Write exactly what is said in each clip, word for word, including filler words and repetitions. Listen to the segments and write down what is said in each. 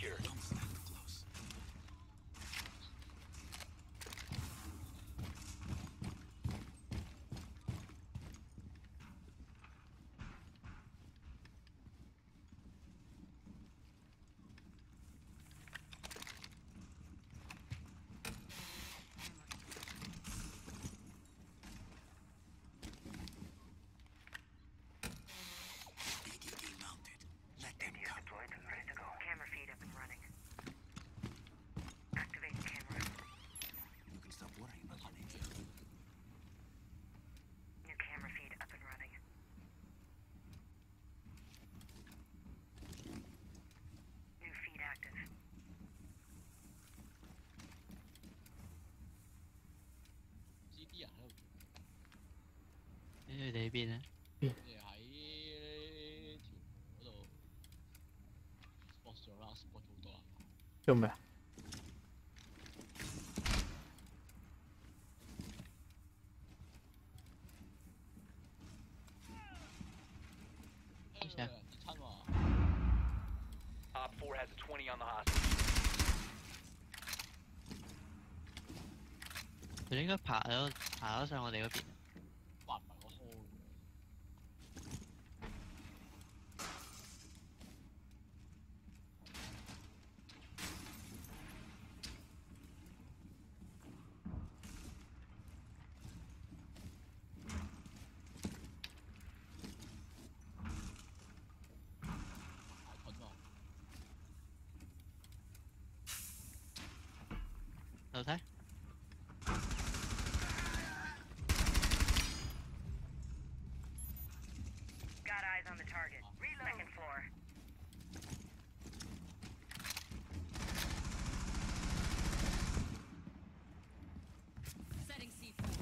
secure. 你哋喺邊啊？ 你哋喺條嗰度 spot 咗啦 ，spot 好多啊！ 做咩啊？ 跌親喎 Op four has a twenty on the hostage. 佢應該爬咗爬咗上我哋嗰邊。 哇，唔係我 hold 太困喎。 樓梯。 On the target. Reload. Second floor. Setting C four.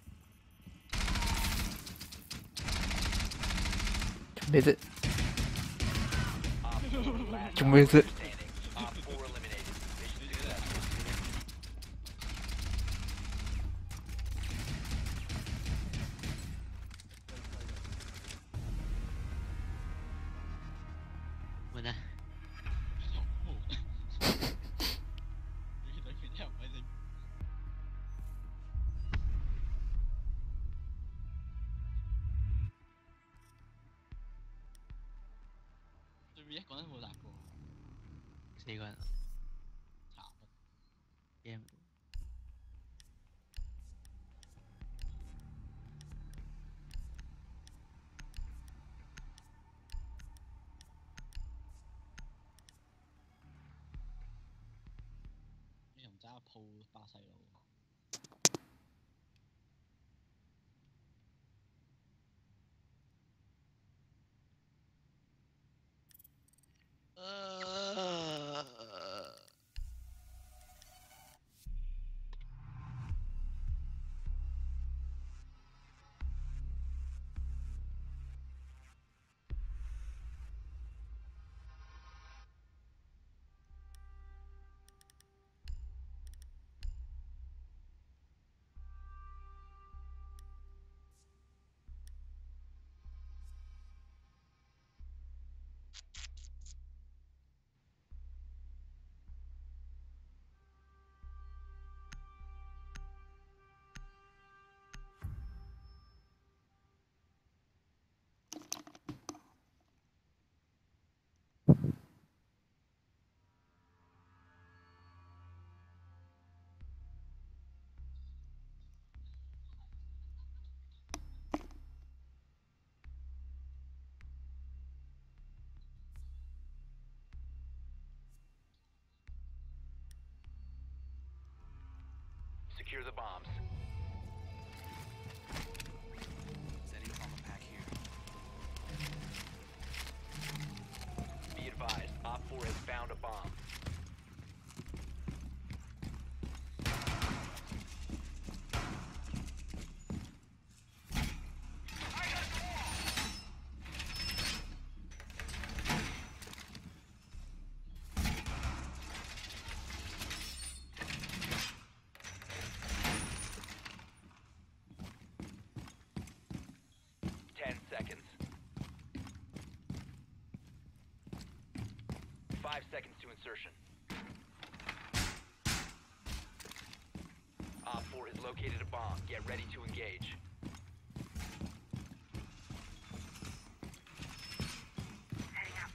什么意思？ Op four last 什么意思？ standing. Op four eliminated. Mission successful. 門啊！ 你對佢啲人唔係你。對面一個人冇打過， 四個人。 慘啊！ game。 你又唔揸鋪巴西佬。 Secure the bombs. Setting trauma pack here. Be advised, Op four has found a bomb. seconds to insertion. Op four has located a bomb. Get ready to engage. Heading up.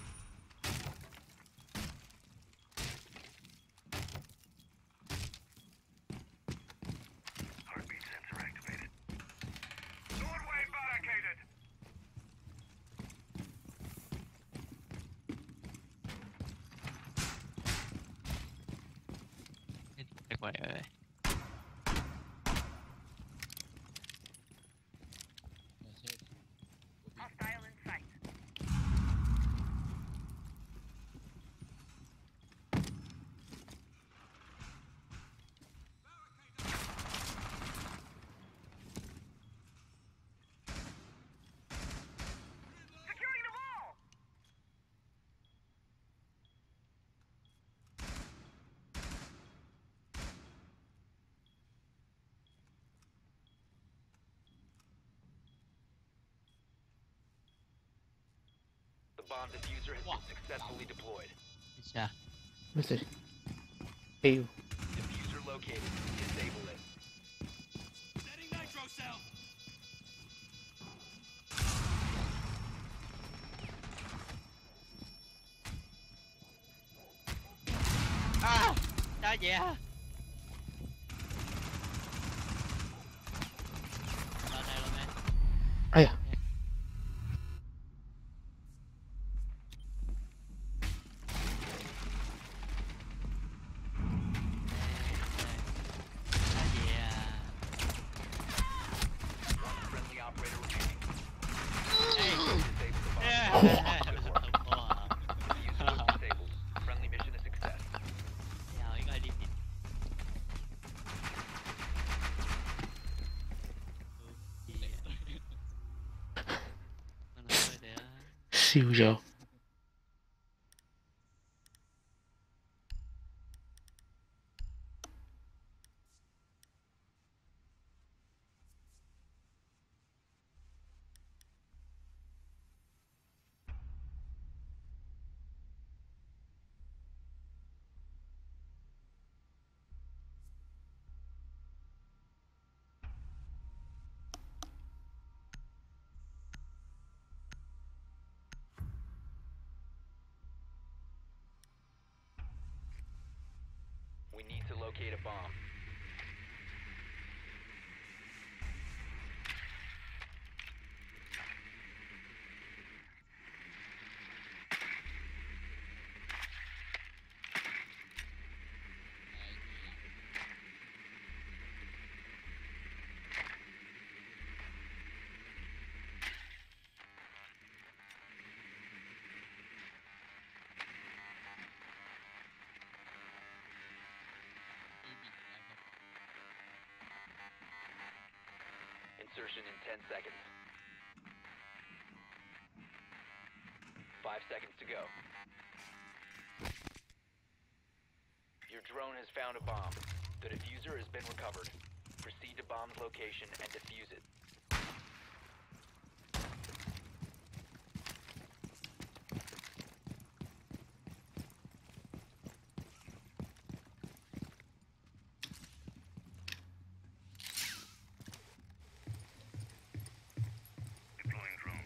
Heartbeat sensor activated. Doorway barricaded. Cái quậy ơi. Hostile in sight. Securing the wall. The bomb diffuser has been successfully deployed. Đi xa. ไม่สิเอ้ย Diffuser located. Disable it. Setting nitro cell. À, sao vậy hả? Lên đây luôn em. ไอ้ยะ Sao vậy à? One friendly operator remaining. Ê. Disable the bomb. Yeah. Good work. Ủa. Diffuser was disabled. Friendly mission a success. Giờ ý coi đi đi. Ừ, gì vậy? Nó nói thôi để 笑咗。 We need to locate a bomb. Insertion in ten seconds. Five seconds to go. Your drone has found a bomb. The diffuser has been recovered. Proceed to bomb's location and defuse it. Deploying drone.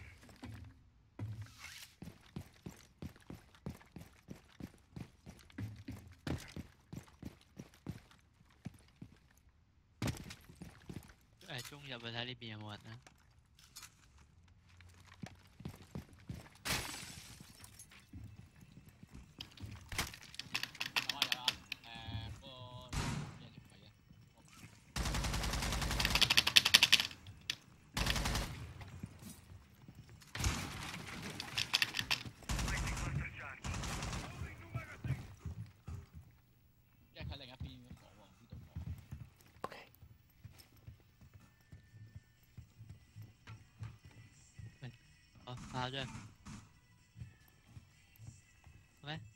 à, chung nhập vào thái đi bìa một nữa. Placing cluster charge. แก้ไขอะไรครับพี่ขอบอกพี่ตรงขอ Ờ, vào chưa? Come on.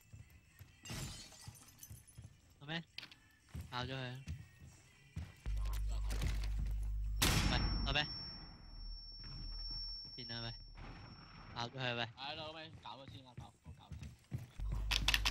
Come on. Vào chưa rồi? Vậy, ở đây. Nhìn ở đây. Vào chưa rồi vậy? À đâu mấy cạo rồi xin là cạo, không cạo xin.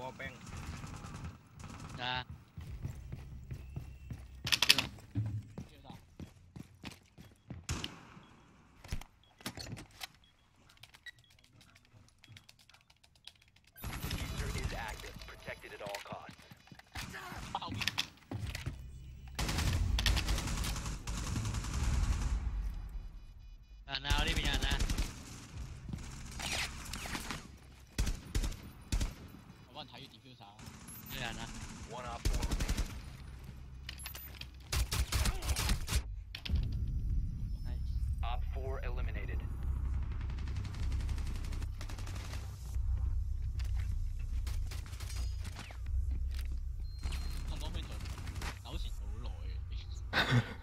wallbang. 啊， 接到。 Diffuser is active, protected at all costs. 爆面。 人啊，我呢邊人啊， 我幫人睇住 diffuser 啊。 有人啊， One op four remaining. Op four eliminated. 咁多咩做？糾纏好耐嘅。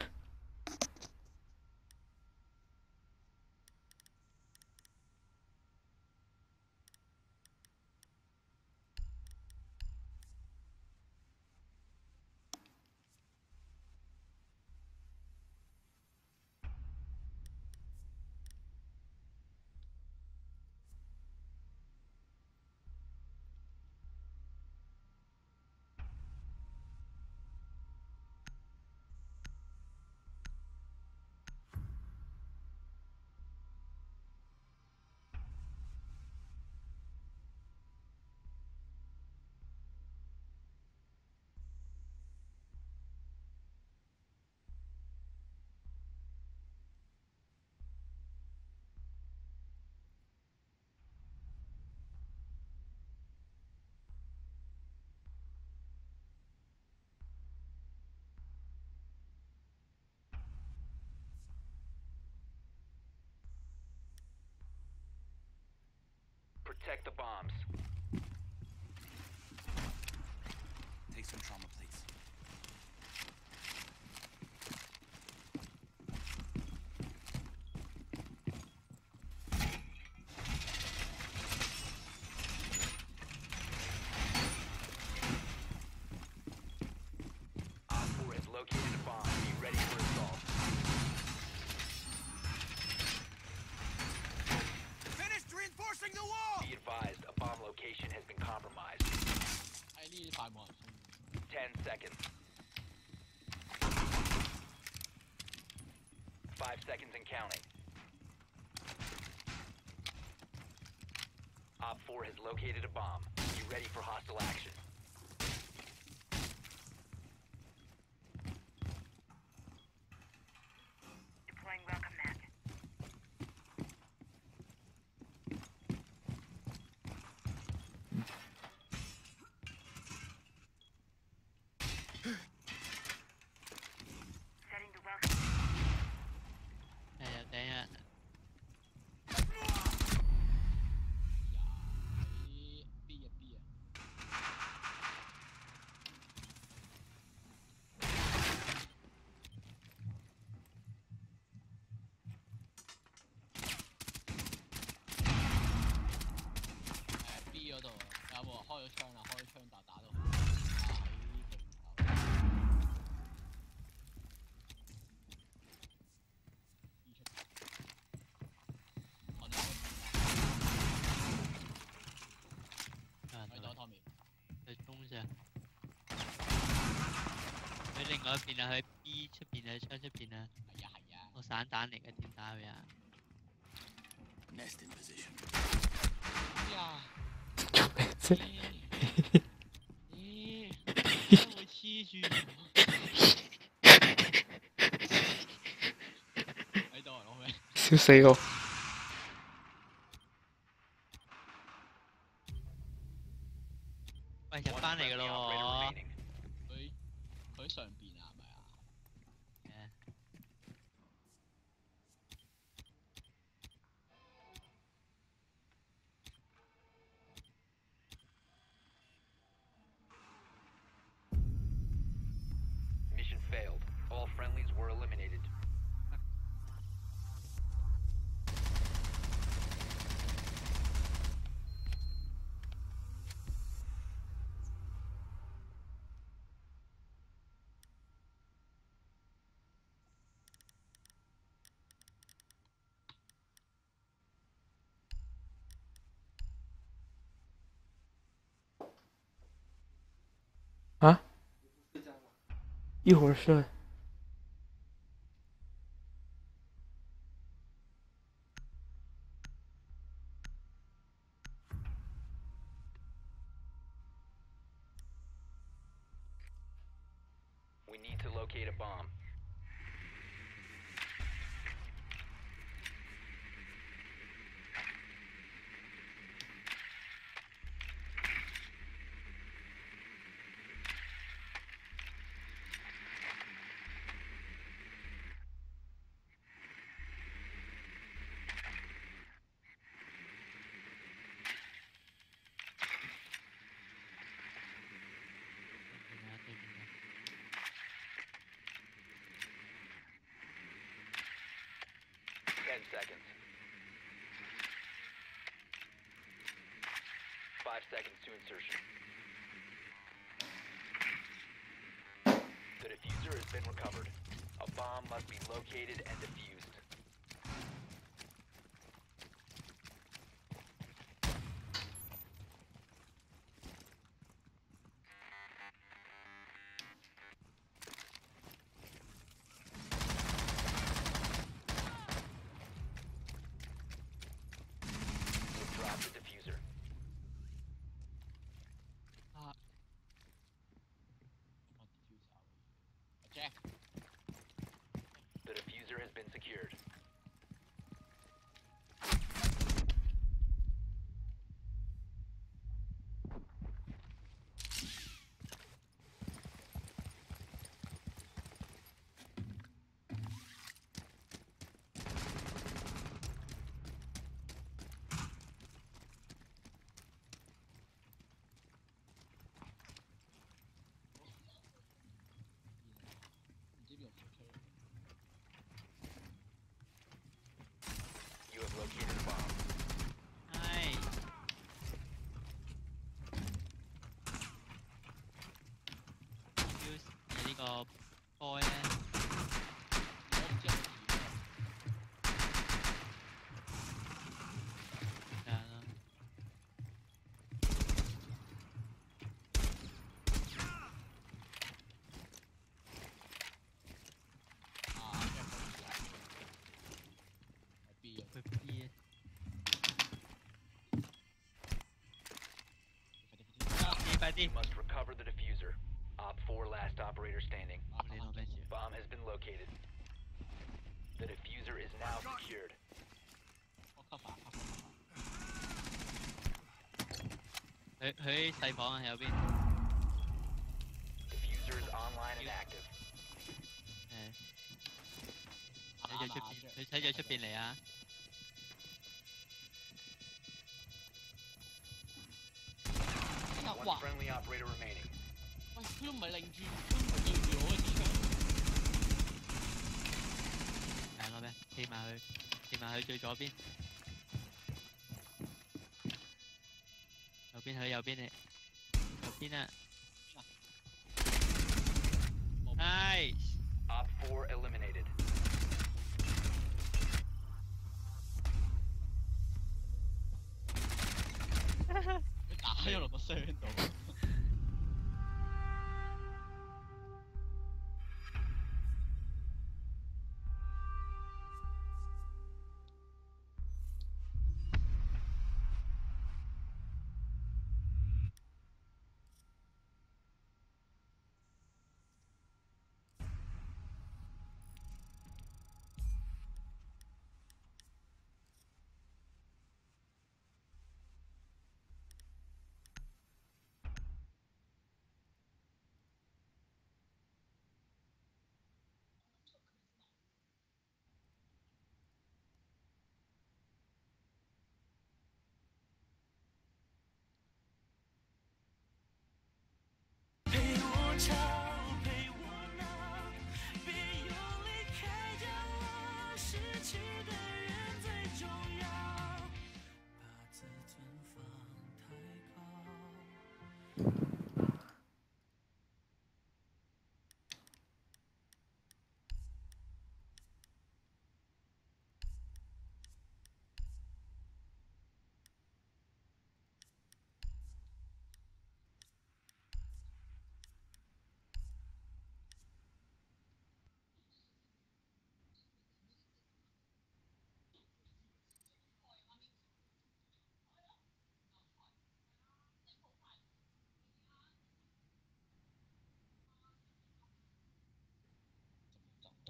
Protect the bombs. Take some trauma plates. Op four has located a bomb. Be ready for assault. Finished reinforcing the wall! Be advised, a bomb location has been compromised. 喺呢啲塊冇人送。 Ten seconds. Five seconds and counting. Op four has located a bomb. Be ready for hostile action. Deploying welcome mat. Setting the welcome. 係啊，頂啊， 呀，喺 B 啊 B 啊。 誒 B 嗰度有冇人開咗槍啦？開咗槍但打到喺鏡頭。B 出。我哋有人睇到 Tommy。 佢衝上，佢另外一邊啊，佢 B 出邊啊，窗出邊啊， 係啊係啊。 個散彈嚟嘅，點打佢啊？ Nest in position. 哎呀！ 做咩啫？ 咦？點解會黐住我？喺度啊，攞咩？ 笑死我！ 喂，入 One 翻嚟㗎 friendly 咯 operator 喎！ remaining. 佢佢喺上邊啊，係咪啊？ Mission failed. All friendlies were eliminated. 一会儿射。 We need to locate a bomb. Ten seconds. Five seconds to insertion. The diffuser has been recovered. A bomb must be located and defused. You've dropped the diffuser. 啊。我 diffuse 下喎。Jack。 The diffuser has been secured. You have located a bomb. 係。要你呢個 boy 咧， 我唔知有冇電啊。 就係咯。 啊，Jack 冇電啊。係 B 啊。 佢 B 啊，快啲快 You 啲！ must recover the diffuser. Op four last operator standing. 你攞咩事？ Bomb has been located. The diffuser is now secured. 我 cover cover。 佢佢細房啊，右邊。 Diffuser is online and active. 誒，睇住出邊，佢睇住出邊嚟啊！ 哎呀， One 哇！ friendly operator remaining. 喂，佢都唔係擰住，佢都唔係對住我嘅支槍。 誒攞咩？企埋去，企埋去最左邊。右邊去右邊嚟，右邊啊 ！Nice。 Op four eliminated. 佢打咗落個箱度。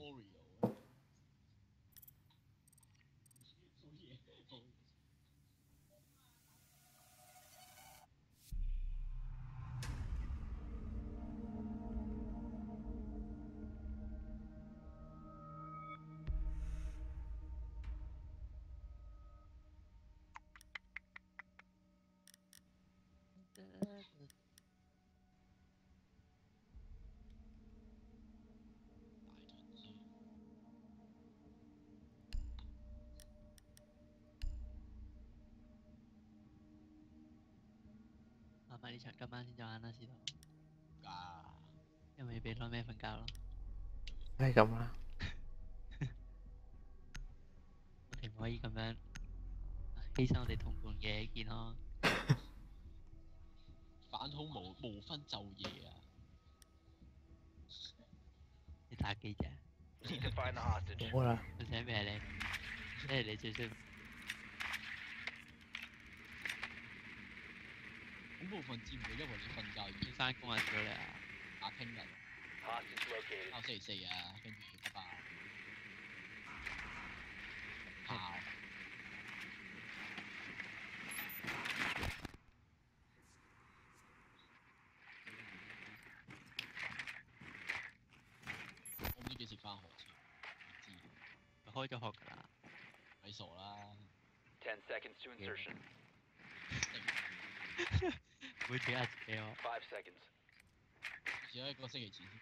Oreo。做嘢做。 麻麻呢場今晚先再玩啦，司徒。 㗎。 因為俾攞咩瞓覺咯。 係咁啦。 我哋唔可以咁樣犧牲我哋同伴嘅健康。 反恐無無分晝夜啊！ 你打機啫。 Need to find the hostage. 好啦， 佢寫咩你？即係你最識。 恐怖分子唔會因為你瞓覺而你翻工啊，少你啊！ 打聽日， Hostage located. 包星期四啊，跟住拜拜。炮。我唔知幾時翻學先，唔知。 佢開咗學㗎啦。 咪傻啦！ Ten seconds to insertion. 每次壓自己喎。 Five seconds. 只有一個星期前先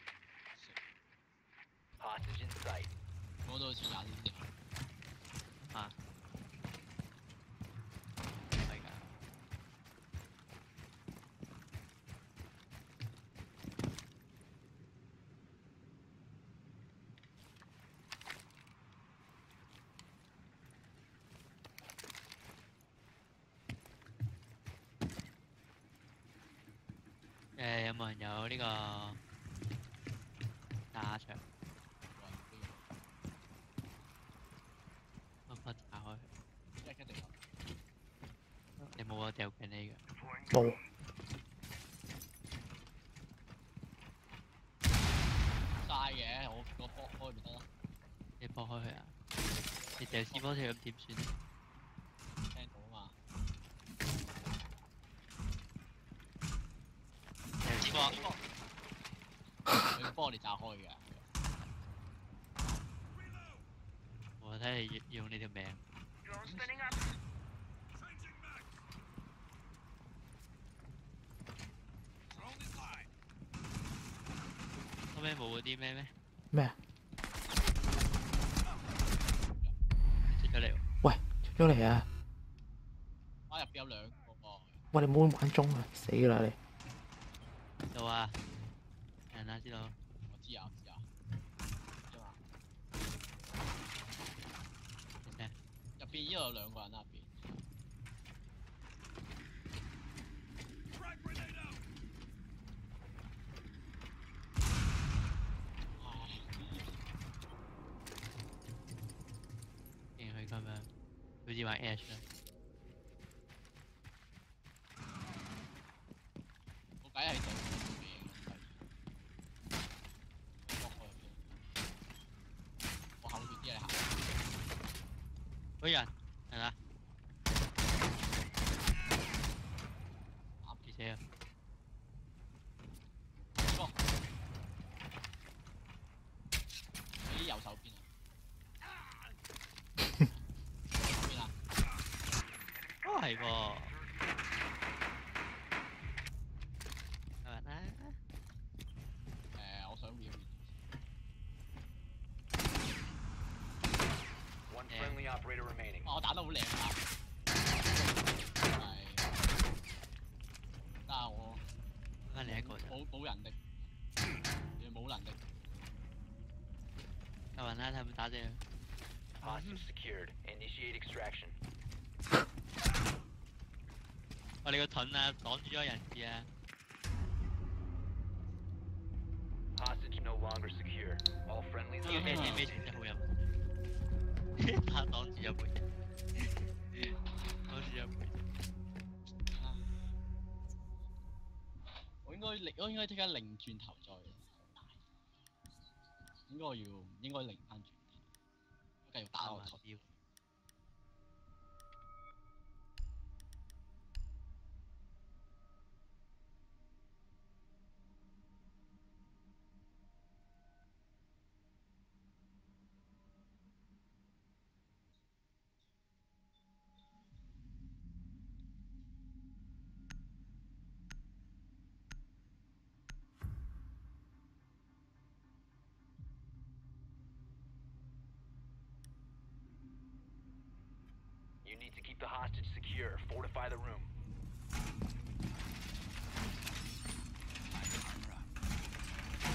發。 Hostage in sight. 講到好似廿年前。 啊。係㗎。誒有冇人有呢個打場？我覺打開。 一一定有。 你冇啊？掉緊你㗎。 冇。 嘥嘅，我個波開咪得咯。 你破開佢啊！你掉絲波出去咁點算咧？ 聽到啊嘛。 掉絲波。 佢要幫我哋炸開嘅。 我睇你用你條命。 Drone spinning up. Drone is live. 後尾冇嗰啲咩咩？ 咩啊？ 出咗嚟喎。 喂，出咗嚟啊！ 啊入邊有兩個喎。 喂，你唔好玩鐘啊！死啦你！ 到啊！人啊，知道。 我知啊，我知啊。啫嘛。 你聽。 入邊依度有兩個人啊，入邊。 Frag grenade out. 見佢咁樣，好似玩 Ash 啊！ 個計喺度。我後邊啲嘢行。 嗰人係啦， 啱幾死啊！ 個。喺右手邊啊。右邊啊。 都係喎。係咪啦？ 誒，我想 re。 One friendly operator remaining. 哇！我打得好靚啊！係。但係我翻嚟一個啫。 冇冇人力，你冇能力。 夠人啦，睇下有冇打正。 Hostage secured. Initiate extraction. 我哋個盾啊，擋住咗人質啊！ Hostage no longer secure. All friendlies 呢個咩 remain. 咩程真係好有。打擋住咗背脊，擋住咗背脊。 我應該擰，我應該即刻擰轉頭再。 應該要應該擰翻轉頭，繼續打打埋我頭。 標。 You need to keep the hostage secure. Fortify the room. Armor up.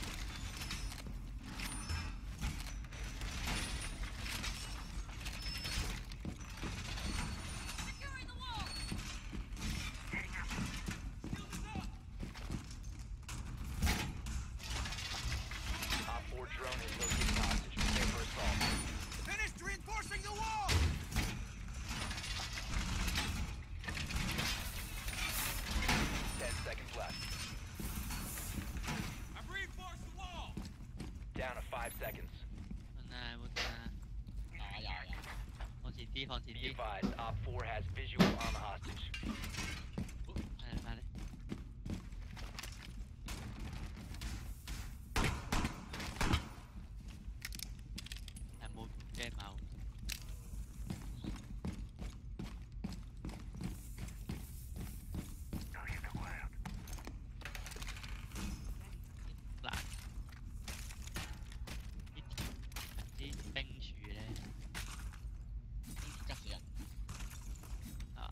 Setting up. Shield is up. Op four drone has located hostage. Prepare for assault. Finished reinforcing the wall. Ten seconds left. I've reinforced the wall. Down to five seconds. 冇啊冇啊！ 有啊有啊有啊。 放前啲，放前 Be 啲。 advised, Op four has visual on the hostage. 係嚟翻嚟。係冇驚貓。 Now hit the ground. 嗱，啲啲冰柱咧， 吉死人！ 啊，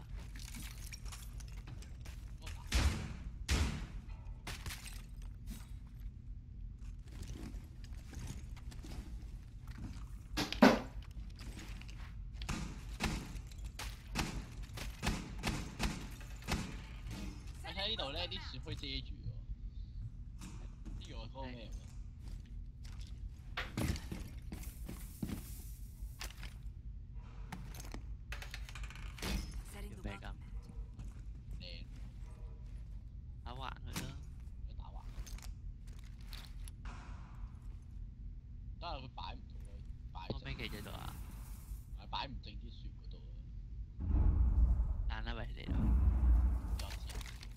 你睇呢度咧，啲樹可以遮住喎。呢個嗰個咩喎？ Setting You're the back welcome up. mat. 靚， 打橫佢咯。 佢打橫。但係佢擺唔到喎，擺後尾企喺度啊， 係擺唔正啲樹嗰度啊。 彈啦喂你咯。 有時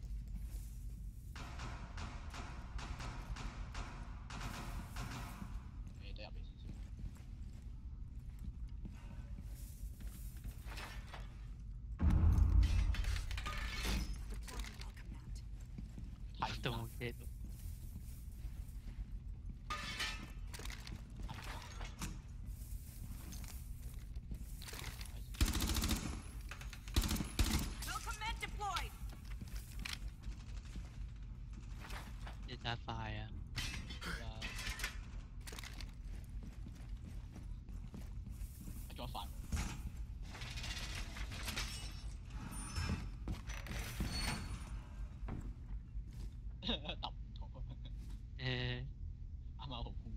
你都入嚟少少。 Deploying welcome mat. 太都難冇遮到。 Welcome mat deployed. 你揸快啊！ 係做得快喎。揼唔到， 誒， 啱啱好空咗。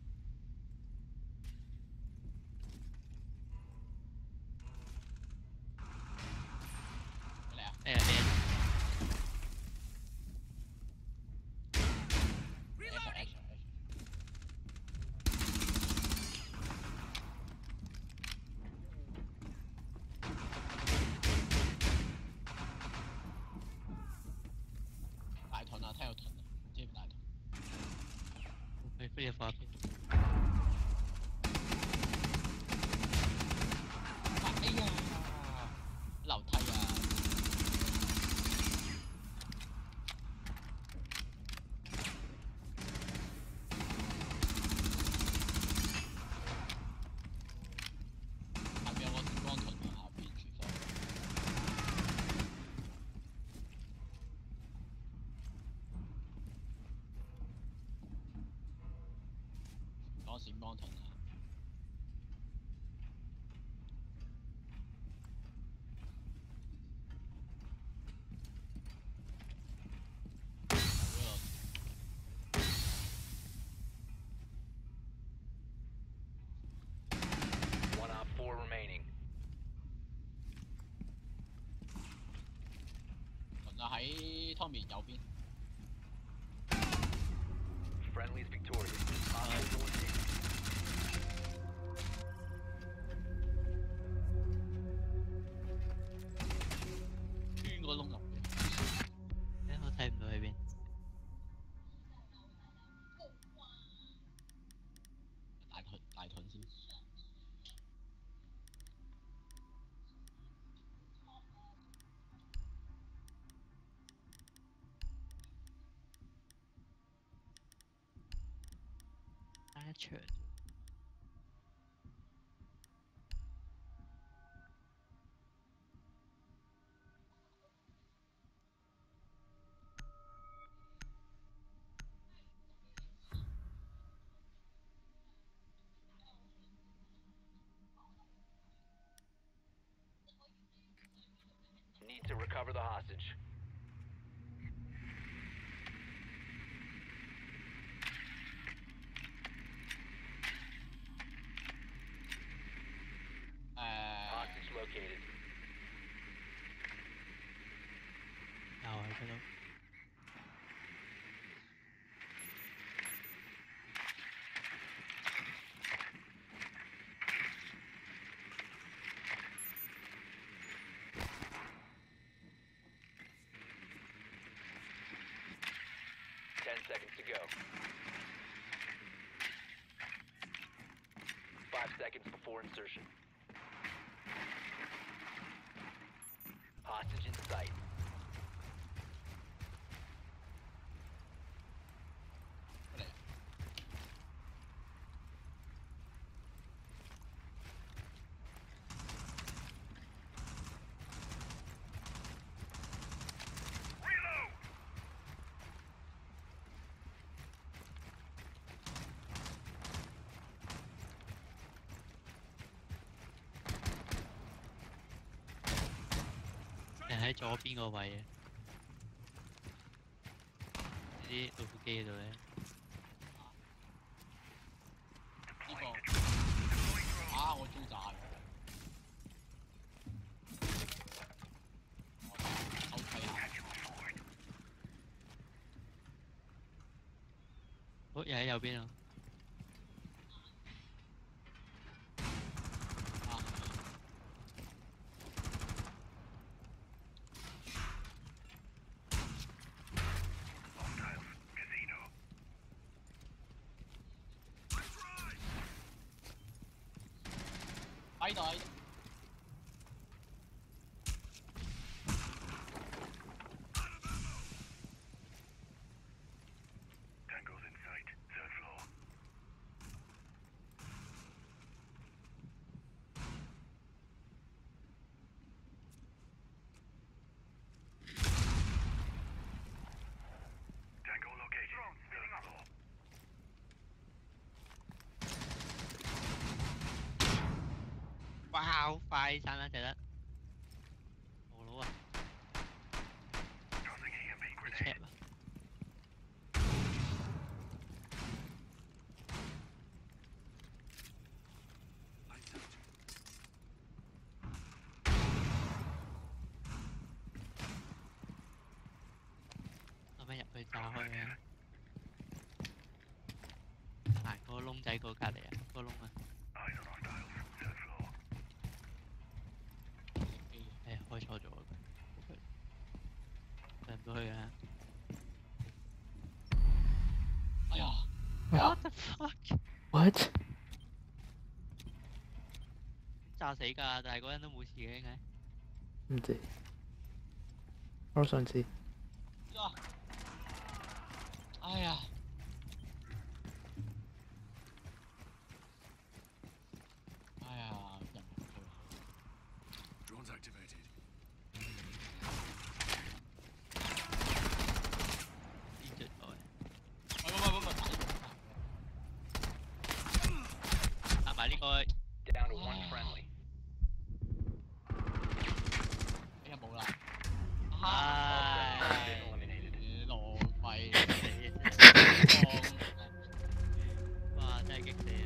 嚟啊！ 誒你 ！Action action action！大盾啊，聽有盾啊，唔知係咪大盾？ 佢飛入火邊。 哎呀！樓梯啊！下邊有個閃光盾啊，下邊廚房。講閃光盾啊！嗰度 One Op four remaining. 盾啊喺 Tommy 右邊。 Friendly's victorious. Hostiles eliminated. 穿個窿入去。 誒，我睇唔到喺邊。 大盾大盾先。 打一場。 Need to recover the hostage. Hostage located. 又喺嗰度。 Ten seconds to go. Five seconds before insertion. Hostage in sight. Reload! 人喺左邊個位嘅，呢啲老虎機嗰度咧。 呢個啊，我中炸嘅。我睇下。 好，又喺右邊啊！ 啊！喺度喺度。 Tango's in sight. Third floor. 哇！好快散啦，就得。冇佬啊！你 check 啊！我咪入去炸開佢啊！行嗰個窿仔嗰隔離啊，嗰個窿啊！ Eyes on hostiles. Third floor. 誒，開錯咗，上唔到去啊！ 哎呀！ What the fuck？ What？ 炸死㗎，但係嗰人都冇事嘅，應該。 唔知，我都想知。 啊！哎呀！ 哎呀！人唔對。 Drones activated. 邊隻台？ 喂喂喂喂喂！ 打埋呢個。 Down to one friendly. 哎呀冇啦！ 唉， Been eliminated. 你浪費死啊！哇！真係激死啊！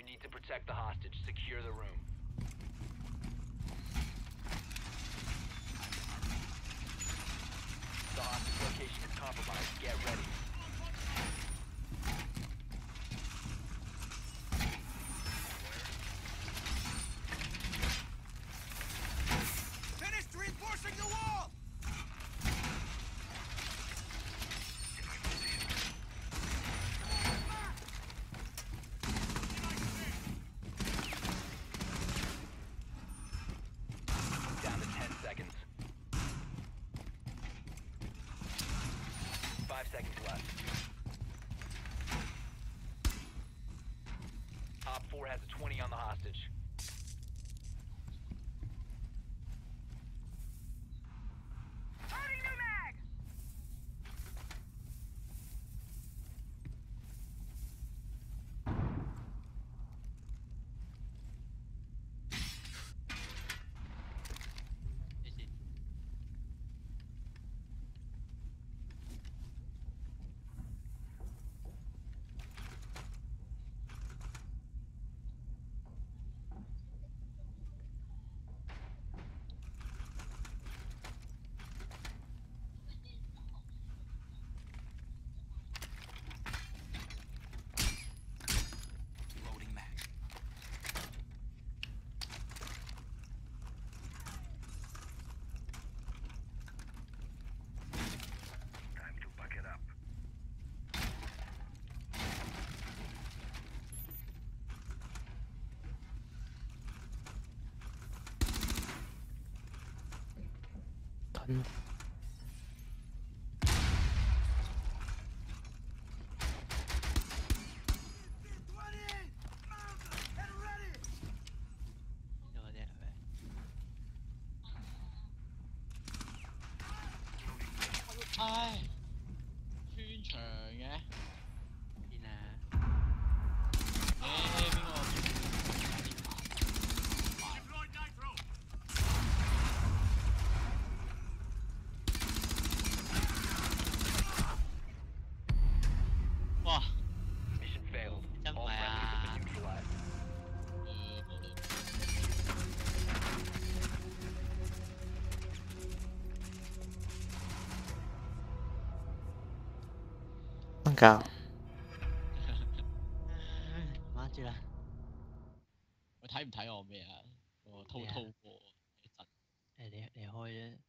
need to protect the hostage. Secure the room. The hostage location is compromised. Get ready. Finished reinforcing the wall! Down to ten seconds. Five seconds left. Op four has a twenty on the hostage. Loading new mag! This is Loading mag. Time to pack it up. 간. 呢個啲係咪？ 唉，穿牆嘅， 邊啊？ 誒邊個？ Deployed nitro! 哇！ Mission failed. 真唔 All 係 friendlies 啊 have been！neutralized. 誒冇理。 瞓覺。 玩住啦， 喂，睇唔睇我咩啊？我滔滔過一陣。 誒你你開啫。